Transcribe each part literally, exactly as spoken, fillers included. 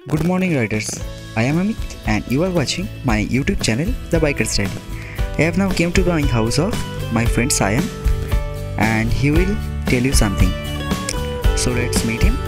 Good morning riders, I am Amit and you are watching my YouTube channel The Biker Style. I have now came to the house of my friend Sayan and he will tell you something. So let's meet him.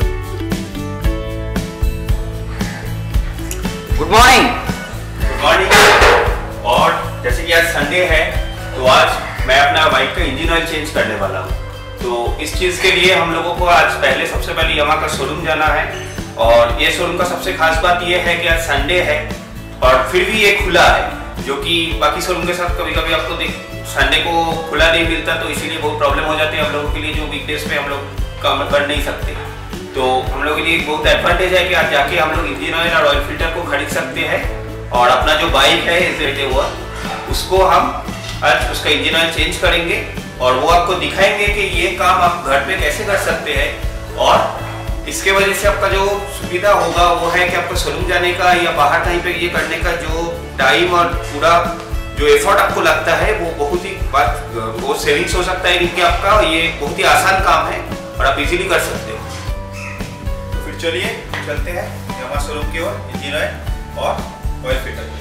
Good morning good morning और जैसे कि आज Sunday है तो आज मैं अपना bike का इंजन ऑयल चेंज करने वाला हूँ। तो इस चीज़ के लिए हम लोगों को आज पहले सबसे पहले यामाहा का शोरूम जाना है और ये शोरूम का सबसे खास बात ये है कि आज संडे है और फिर भी ये खुला है, जो कि बाकी शोरूम के साथ कभी कभी आपको देख संडे को खुला नहीं मिलता, तो इसीलिए बहुत प्रॉब्लम हो जाती है हम लोगों के लिए, जो वीकडेज पे हम लोग काम कर नहीं सकते। तो हम लोग के लिए बहुत एडवांटेज है कि आज जाके हम लोग इंजन ऑयल और ऑयल फिल्टर को खरीद सकते हैं और अपना जो बाइक है एस हुआ उसको हम आज उसका इंजन ऑयल चेंज करेंगे और वो आपको दिखाएंगे कि ये काम आप घर पे कैसे कर सकते हैं। और इसके वजह से आपका जो सुविधा होगा वो है कि आपको शोरूम जाने का या बाहर कहीं पे ये करने का जो टाइम और पूरा जो एफर्ट आपको लगता है वो बहुत ही बात वो सेविंग्स हो सकता है, क्योंकि आपका ये बहुत ही आसान काम है और आप इजीली कर सकते हो। फिर चलिए चलते हैं यामाहा शोरूम की ओर इंजन ऑयल और oil filter.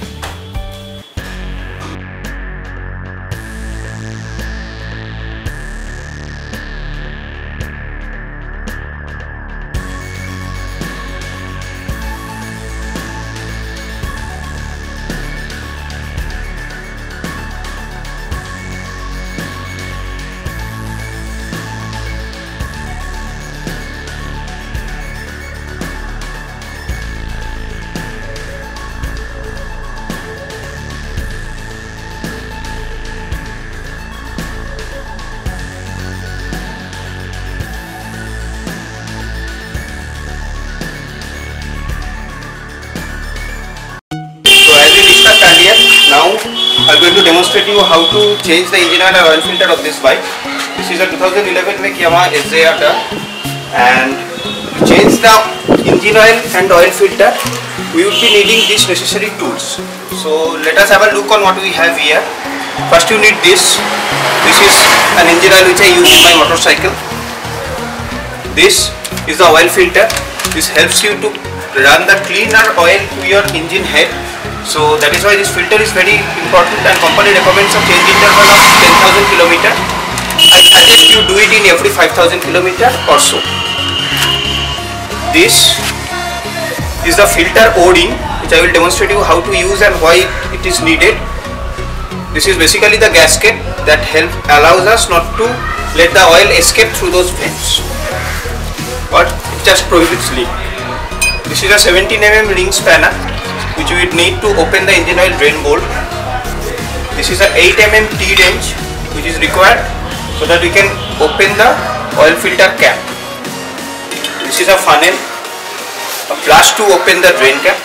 Earlier, now I am going to demonstrate you how to change the engine oil and oil filter of this bike. This is a two thousand eleven make Yamaha S Z R car, and to change the engine oil and oil filter we would be needing these necessary tools. So let us have a look on what we have here. First you need this. This is an engine oil which I use in my motorcycle. This is the oil filter. This helps you to run the cleaner oil to your engine head. So that is why this filter is very important, and company recommends a change interval of ten thousand kilometers. I suggest you do it in every five thousand kilometers or so. This is the filter O-ring, which I will demonstrate you how to use and why it is needed. This is basically the gasket that help allows us not to let the oil escape through those vents, but it just prohibits leak. This is a seventeen millimeter ring spanner which we need to open the engine oil drain bolt. This is a eight millimeter T-wrench which is required so that we can open the oil filter cap. This is a funnel, a flash to open the drain cap,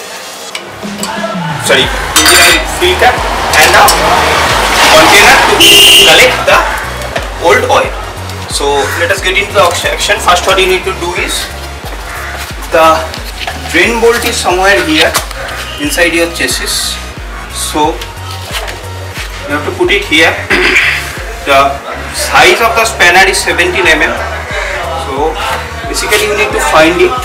sorry, engine oil fill cap, and a container to collect the old oil. So let us get into the action. First what you need to do is, the drain bolt is somewhere here inside your chassis, so you have to put it here. The size of the spanner is seventeen millimeters, so basically you need to find it.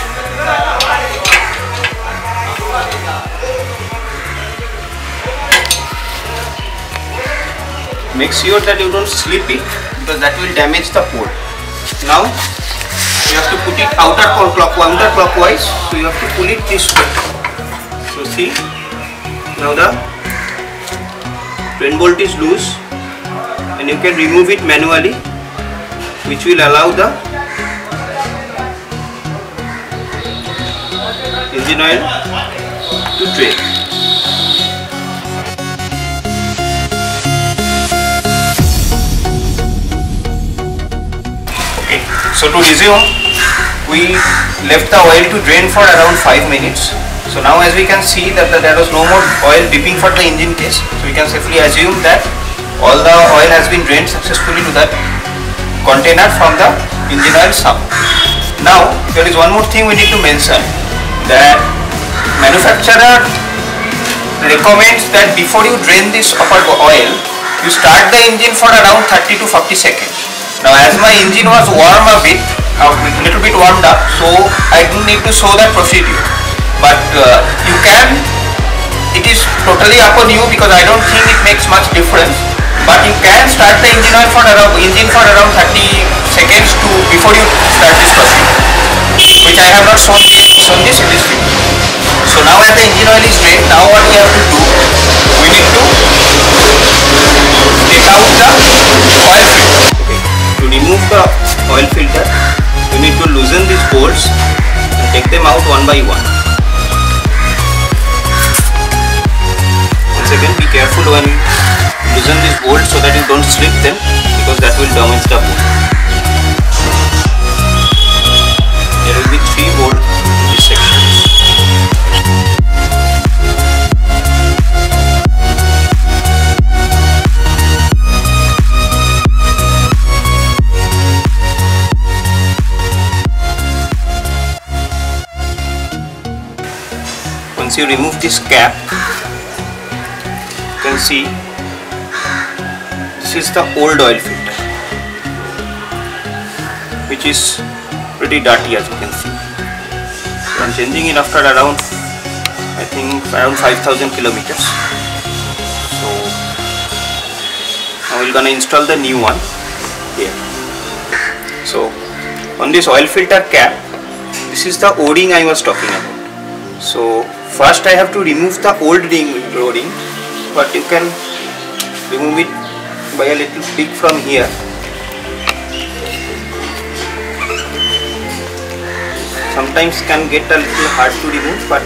Make sure that you don't slip it because that will damage the pole. Now you have to put it outer counterclockwise, so you have to pull it this way. So see, now the drain bolt is loose and you can remove it manually, which will allow the engine oil to drain. Okay, so to resume, we left the oil to drain for around five minutes. So now as we can see that the, there was no more oil dipping for the engine case, so we can safely assume that all the oil has been drained successfully to that container from the engine oil sump. Now there is one more thing we need to mention, that manufacturer recommends that before you drain this upper oil, you start the engine for around thirty to forty seconds. Now as my engine was warm a bit, a little bit warmed up, so I didn't need to show that procedure. but uh, you can, it is totally up on you because I don't think it makes much difference, but you can start the engine oil for around engine for around thirty seconds to before you start this process, which I have not shown, shown this in this video. So now as the engine oil is red, now what we have to do, we need to take out the oil filter. Okay. To remove the oil filter, you need to loosen these bolts and take them out one by one. Once again, be careful when you loosen these bolts so that you don't slip them, because that will damage the bolt. There will be three bolts in this section. Once you remove this cap, you can see this is the old oil filter, which is pretty dirty, as you can see. So I'm changing it after around, I think around five thousand kilometers. So now we're gonna install the new one here. So on this oil filter cap, this is the O-ring I was talking about. So first I have to remove the old ring O-ring, but you can remove it by a little pick from here. Sometimes can get a little hard to remove, but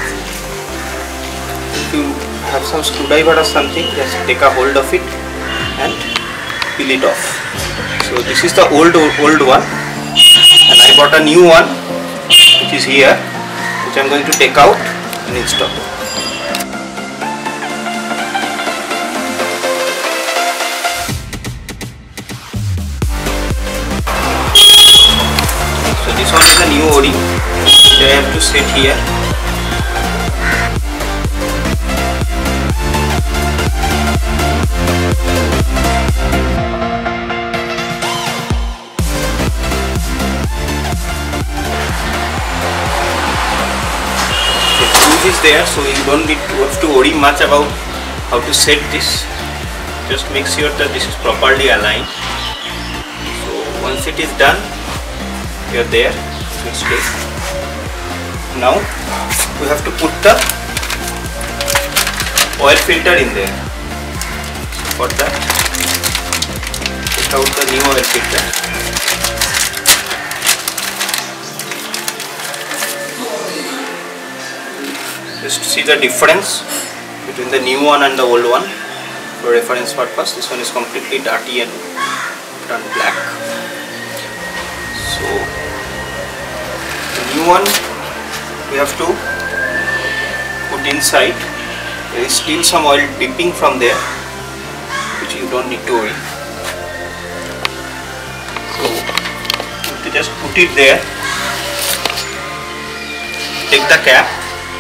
if you have some screwdriver or something, just take a hold of it and peel it off. So this is the old old one, and I bought a new one which is here, which I am going to take out and install. So this one is the new O-ring which I have to set here. Is there, so you don't need to have to worry much about how to set this. Just make sure that this is properly aligned. So once it is done, you are there. It's good. Now we have to put the oil filter in there. So for that, take out the new oil filter. Just see the difference between the new one and the old one. For reference purpose, this one is completely dirty and turned black. So the new one we have to put inside. There is still some oil dripping from there, which you don't need to worry. So you have to just put it there. Take the cap.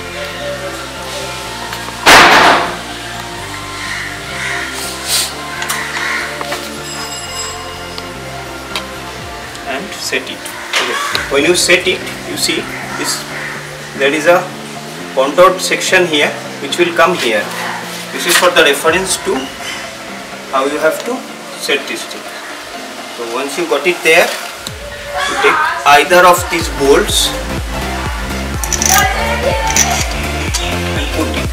Set it. Okay. When you set it, you see this, there is a contoured section here which will come here. This is for the reference to how you have to set this thing. So once you got it there, you take either of these bolts and put it.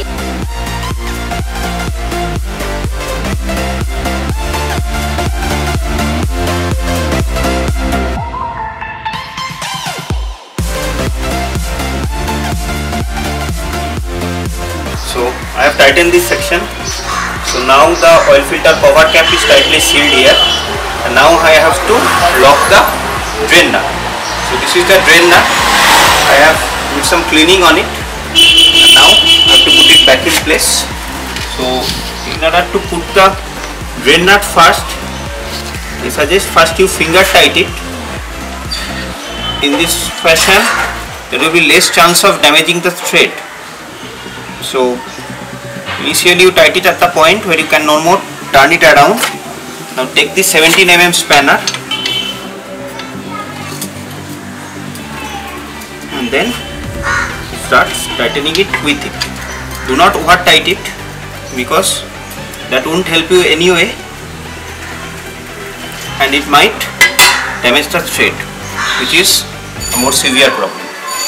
So I have tightened this section. So now the oil filter cover cap is tightly sealed here, and now I have to lock the drain nut. So this is the drain nut. I have did some cleaning on it, and now I have to put it back in place. So in order to put the drain nut first, I suggest first you finger tight it. In this fashion, there will be less chance of damaging the thread. So initially you tight it at the point where you can no more turn it around. Now take the seventeen millimeter spanner and then start tightening it with it. Do not over tight it because that won't help you anyway, and it might damage the thread, which is a more severe problem.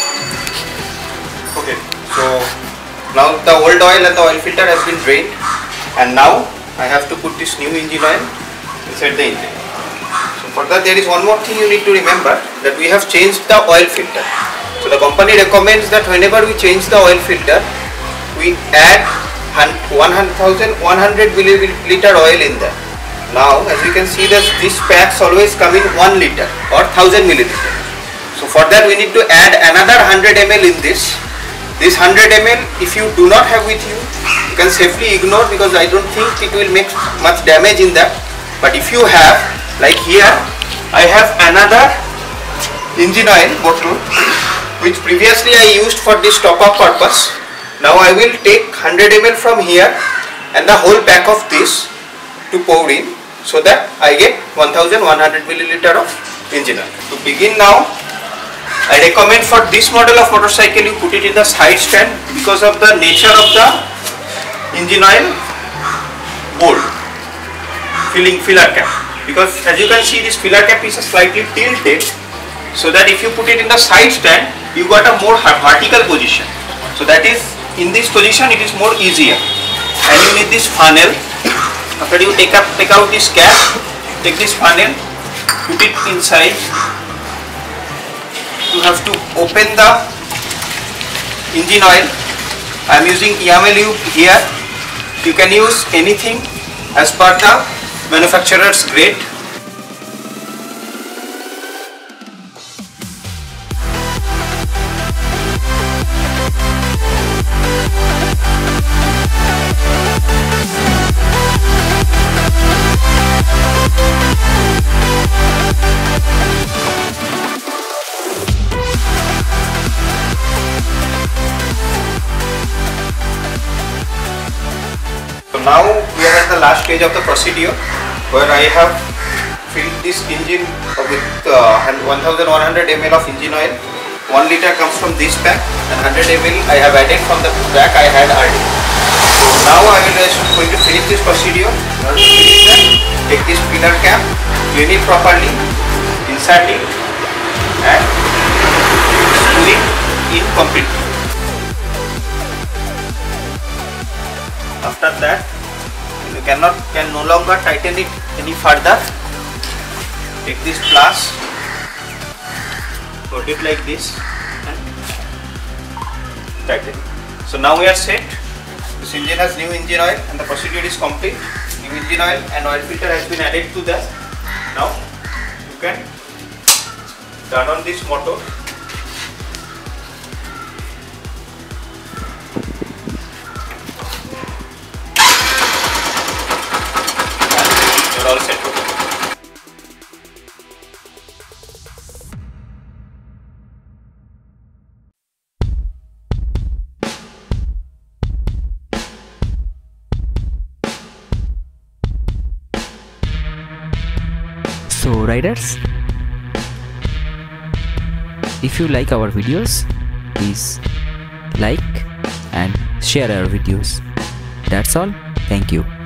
Okay, so now the old oil and the oil filter has been drained, and now I have to put this new engine oil inside the engine. So for that there is one more thing you need to remember, that we have changed the oil filter. So the company recommends that whenever we change the oil filter, we add one hundred milliliter oil in there. Now as you can see that these packs always come in one liter or one thousand milliliter. So for that we need to add another one hundred milliliters in this. This one hundred milliliters, if you do not have with you, you can safely ignore, because I don't think it will make much damage in that. But if you have, like here, I have another engine oil bottle which previously I used for this top up purpose. Now I will take one hundred milliliters from here and the whole pack of this to pour in, so that I get one thousand one hundred milliliters of engine oil. To begin now, I recommend for this model of motorcycle you put it in the side stand, because of the nature of the engine oil bolt filling filler cap. Because as you can see, this filler cap is slightly tilted, so that if you put it in the side stand, you got a more vertical position. So that is, in this position it is more easier. And you need this funnel. After you take up take out this cap, take this funnel, put it inside. You have to open the engine oil. I am using Yamaha here. You can use anything as per the manufacturer's grade. Now we are at the last stage of the procedure, where I have filled this engine with uh, one thousand one hundred milliliters of engine oil. one liter comes from this pack, and one hundred milliliters I have added from the pack I had earlier. So now I will just going to finish this procedure. Now to finish that, take this filler cap, clean it properly, insert it, and screw it in completely. After that, you cannot can no longer tighten it any further. Take this plus, hold it like this, and tighten it. So now we are set. This engine has new engine oil, and the procedure is complete. New engine oil and oil filter has been added to that. Now you can turn on this motor. All set. So riders, if you like our videos, please like and share our videos. That's all. Thank you.